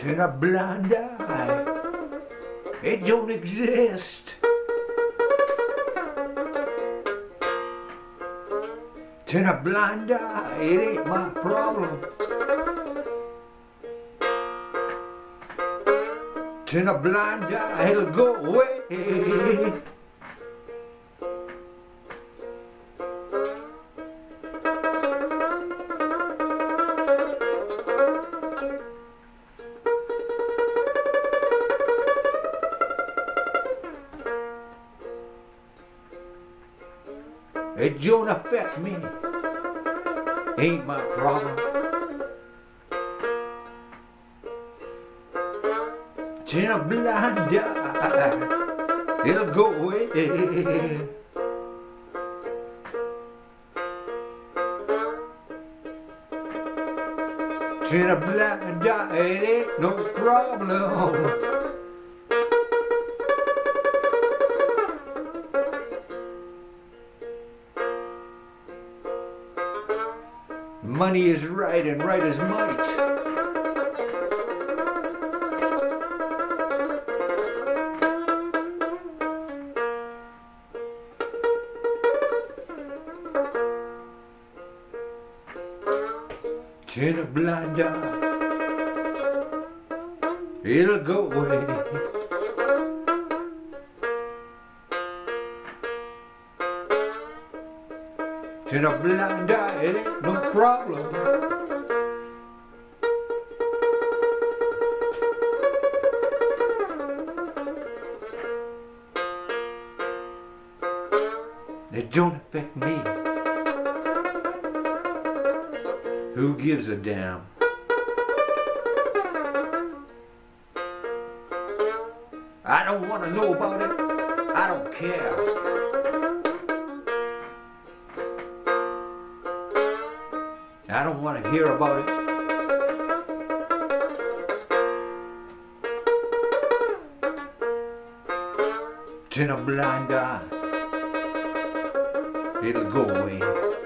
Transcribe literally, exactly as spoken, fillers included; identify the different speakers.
Speaker 1: in a blind eye. It don't exist. In a blind eye, it ain't my problem. In a blind eye, it'll go away. It don't affect me, ain't my problem. It's in a blind eye, it'll go away. It's in a blind eye, it ain't no problem. Money is right and right is might. In a blind eye, it'll go away. In a blind eye, it ain't no problem. It don't affect me. Who gives a damn? I don't want to know about it. I don't care. I don't want to hear about it. It's in a blind eye. It'll go away.